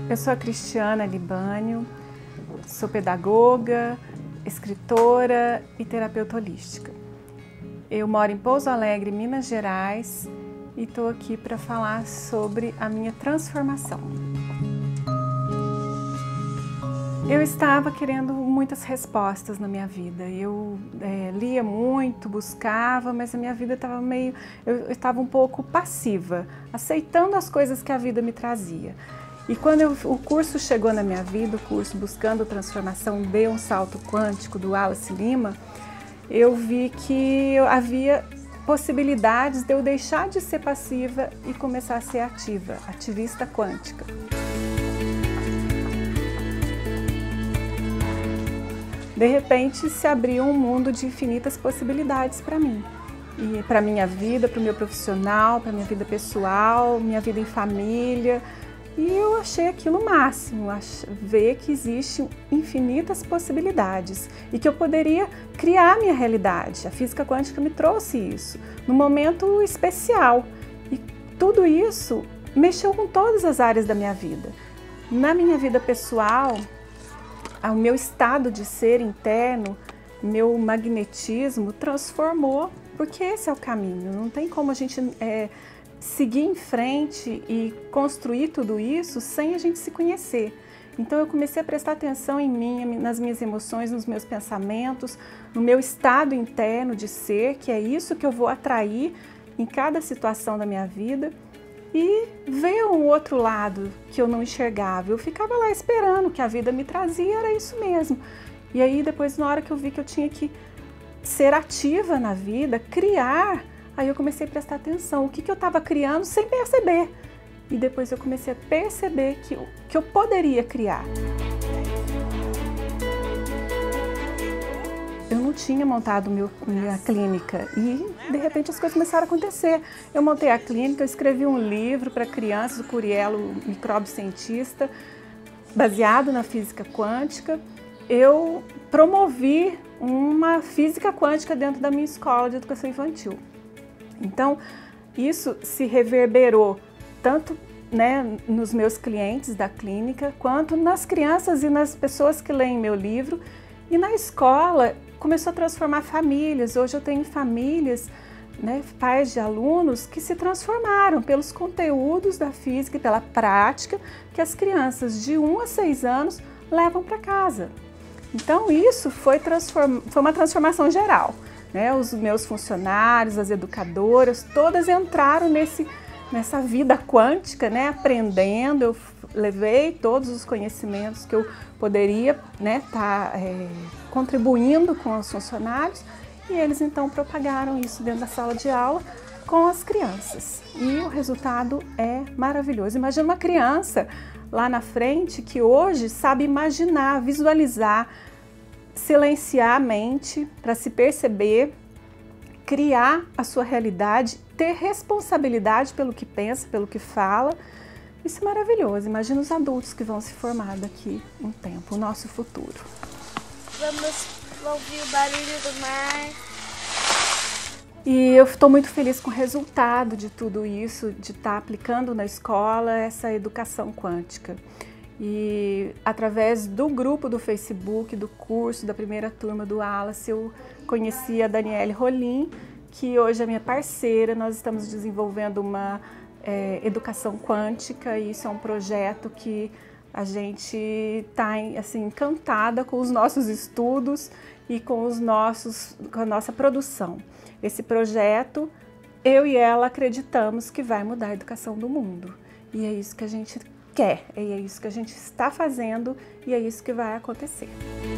Eu sou a Cristiana Libânio, sou pedagoga, escritora e terapeuta holística. Eu moro em Pouso Alegre, Minas Gerais, e estou aqui para falar sobre a minha transformação. Eu estava querendo muitas respostas na minha vida. Eu lia muito, buscava, mas a minha vida estava eu estava um pouco passiva, aceitando as coisas que a vida me trazia. E quando o curso chegou na minha vida, o curso Buscando Transformação Dê um Salto Quântico, do Wallace Lima, eu vi que havia possibilidades de eu deixar de ser passiva e começar a ser ativa, ativista quântica. De repente se abriu um mundo de infinitas possibilidades para mim. E para a minha vida, para o meu profissional, para a minha vida pessoal, minha vida em família. E eu achei aquilo o máximo, ver que existem infinitas possibilidades e que eu poderia criar a minha realidade. A física quântica me trouxe isso, num momento especial. E tudo isso mexeu com todas as áreas da minha vida. Na minha vida pessoal, o meu estado de ser interno, meu magnetismo transformou, porque esse é o caminho. Não tem como a gente seguir em frente e construir tudo isso sem a gente se conhecer. Então eu comecei a prestar atenção em mim, nas minhas emoções, nos meus pensamentos, no meu estado interno de ser, que é isso que eu vou atrair em cada situação da minha vida. E ver um outro lado que eu não enxergava. Eu ficava lá esperando, que a vida me trazia, era isso mesmo. E aí depois, na hora que eu vi que eu tinha que ser ativa na vida, criar, aí eu comecei a prestar atenção, o que eu estava criando sem perceber. E depois eu comecei a perceber que eu poderia criar. Eu não tinha montado minha clínica e, de repente, as coisas começaram a acontecer. Eu montei a clínica, eu escrevi um livro para crianças, o Curielo, micróbio cientista, baseado na física quântica. Eu promovi uma física quântica dentro da minha escola de educação infantil. Então, isso se reverberou tanto nos meus clientes da clínica, quanto nas crianças e nas pessoas que leem meu livro. E na escola começou a transformar famílias. Hoje eu tenho famílias, pais de alunos que se transformaram pelos conteúdos da física e pela prática que as crianças de 1 a 6 anos levam para casa. Então isso foi uma transformação geral. Os meus funcionários, as educadoras, todas entraram nessa vida quântica, aprendendo. Eu levei todos os conhecimentos que eu poderia estar contribuindo com os funcionários e eles então propagaram isso dentro da sala de aula com as crianças. E o resultado é maravilhoso. Imagina uma criança lá na frente que hoje sabe imaginar, visualizar, silenciar a mente para se perceber, criar a sua realidade, ter responsabilidade pelo que pensa, pelo que fala. Isso é maravilhoso. Imagina os adultos que vão se formar daqui um tempo, o nosso futuro. Vamos ouvir o barulho do mar. E eu estou muito feliz com o resultado de tudo isso, de estar aplicando na escola essa educação quântica. E através do grupo do Facebook, do curso, da primeira turma do Wallace, eu conheci a Daniele Rolim, que hoje é minha parceira. Nós estamos desenvolvendo uma educação quântica e isso é um projeto que a gente está encantada com os nossos estudos e com a nossa produção. Esse projeto, eu e ela acreditamos que vai mudar a educação do mundo. E é isso que a gente quer, e é isso que a gente está fazendo e é isso que vai acontecer.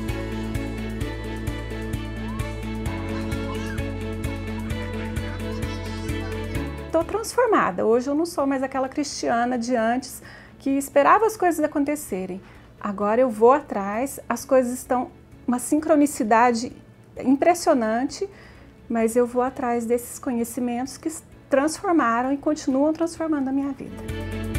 Estou transformada. Hoje eu não sou mais aquela Cristiana de antes que esperava as coisas acontecerem. Agora eu vou atrás, as coisas estão uma sincronicidade impressionante, mas eu vou atrás desses conhecimentos que transformaram e continuam transformando a minha vida.